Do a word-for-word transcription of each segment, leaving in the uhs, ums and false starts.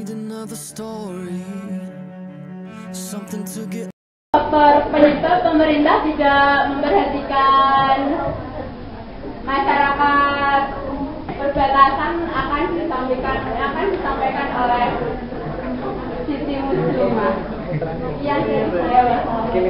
need another story, something to get. Faktor penyebab pemerintah juga memperhatikan masyarakat perbatasan akan disampaikan akan disampaikan oleh Siti Muslimah. Yang saya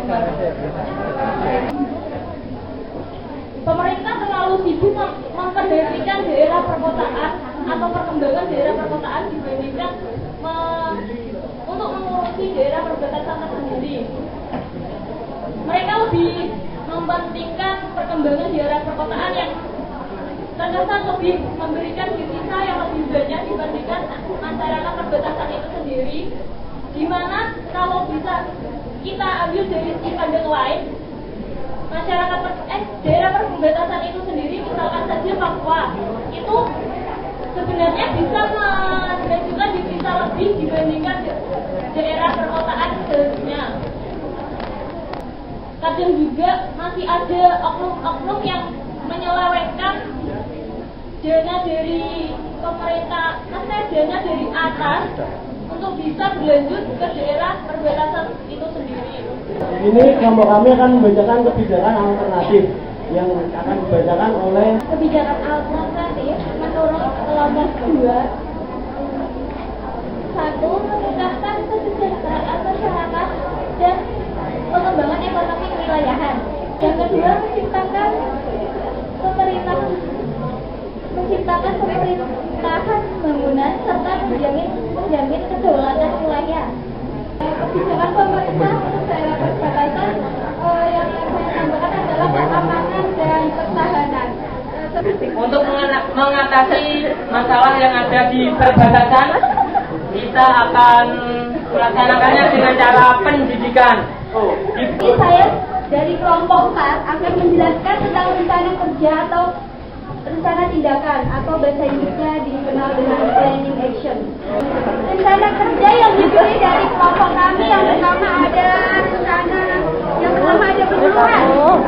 pemerintah terlalu sibuk memperhatikan daerah perkotaan atau perkembangan daerah perkotaan dibandingkan me, untuk mengurusi daerah perbatasan tersendiri. Mereka lebih mementingkan perkembangan daerah perkotaan yang terkesan lebih memberikan devisa yang lebih banyak dibandingkan masyarakat perbatasan itu sendiri. Di mana kalau bisa kita ambil dari sisi pandang lain, masyarakat per, eh daerah perbatasan itu sendiri, misalkan saja Papua, itu sebenarnya bisa mengajukan devisa lebih dibandingkan daerah perkotaan seharusnya. Kadang juga masih ada oknum-oknum yang menyelewengkan dana dari pemerintah, maksudnya dana dari atas untuk bisa berlanjut ke daerah perbatasan itu sendiri. Ini kelompok kami akan membacakan kebijakan alternatif yang akan dibacakan oleh kebijakan alternatif menurut kelompok dua. Satu, meningkatkan kesejahteraan masyarakat dan pengembangan ekonomi kewilayahan. Yang kedua, menciptakan pemerintah menciptakan pemerintahan bangunan serta menjamin menjamin kedaulatan wilayah. Kebijakan pemerintah untuk daerah perbatasan eh, yang saya tambahkan adalah keamanan dan pertahanan. Untuk mengatasi masalah yang ada di perbatasan, kita akan melaksanakannya dengan cara pendidikan. Oh. Jadi saya dari kelompok empat akan menjelaskan tentang rencana kerja atau rencana tindakan atau bahasa Inggrisnya dikenal dengan planning action. Rencana kerja yang dipilih dari kelompok kami yang pertama ada rencana yang pertama ada penyuluhan.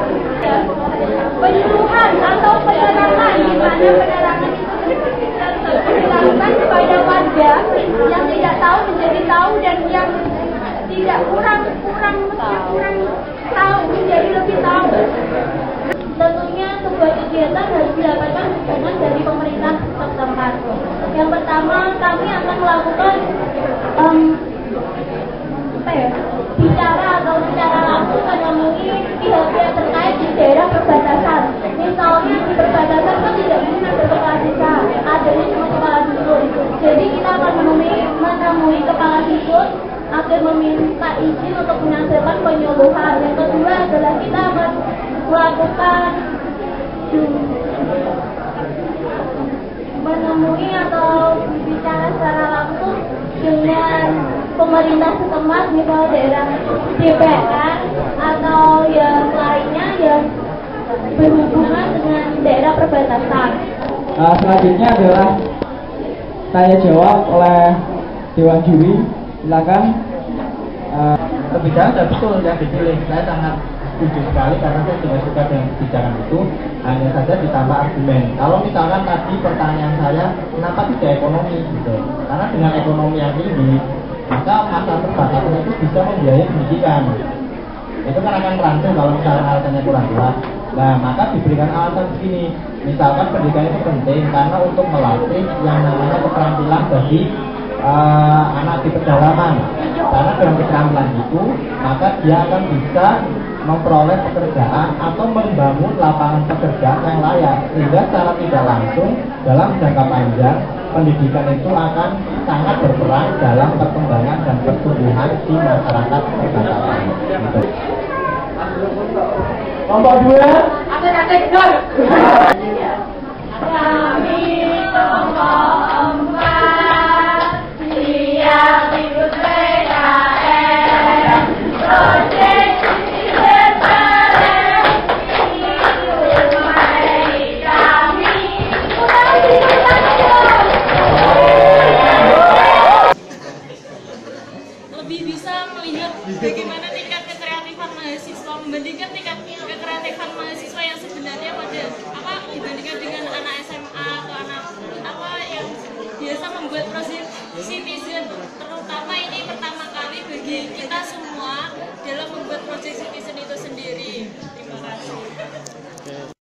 Penyuluhan atau penerangan, di mana penerangan itu dilakukan kepada warga yang tidak tahu menjadi tahu dan yang tidak kurang kurang kurang tahu menjadi lebih tahu. Tentunya sebuah kegiatan harus didapatkan dukungan dari pemerintah setempat. Yang pertama, kami akan melakukan um, apa ya, bicara atau secara langsung menemui pihak-pihak terkait di daerah perbatasan. Misalnya di perbatasan kan tidak mungkin ada kepala desa, adanya cuma kepala dusun. Jadi kita akan menemui menemui kepala dusun agar meminta izin untuk menyelesaikan penyuluhan. Yang kedua adalah kita akan melakukan menemui atau bicara secara langsung dengan pemerintah setempat, misalnya daerah D P R atau yang lainnya yang berhubungan dengan daerah perbatasan. Uh, selanjutnya adalah tanya jawab oleh Dewan Juri. Silakan. Uh, kebijakan sudah betul yang dipilih. Saya sangat setuju sekali karena saya tidak suka dengan kebijakan itu. Hanya saja ditambah argumen. Kalau misalkan tadi pertanyaan saya, kenapa tidak ekonomi gitu? Karena dengan ekonomi yang tinggi, maka masa perbatasan itu bisa membiayai pendidikan. Itu kan akan rancang kalau misalkan alasannya kurang jelas. Nah, maka diberikan alasan begini. Misalkan pendidikan itu penting karena untuk melatih yang namanya keterampilan bagi uh, anak di pedalaman. Karena dengan keterampilan itu, maka dia akan bisa memperoleh pekerjaan atau membangun lapangan pekerjaan yang layak, sehingga secara tidak langsung dalam jangka panjang pendidikan itu akan sangat berperan dalam perkembangan dan pertumbuhan di masyarakat perbatasan. Gitu. Kelompok dua. Adik-adik kami kelompok empat siap ikut P K M Project lebih bisa melihat bagaimana tingkat kekreatifan mahasiswa membandingkan tingkat kekreatifan mahasiswa yang sebenarnya pada apa dibandingkan dengan anak S M A atau anak apa yang biasa membuat proyek citizen, terutama ini pertama kali bagi kita semua dalam membuat proyek citizen itu sendiri. Terima kasih.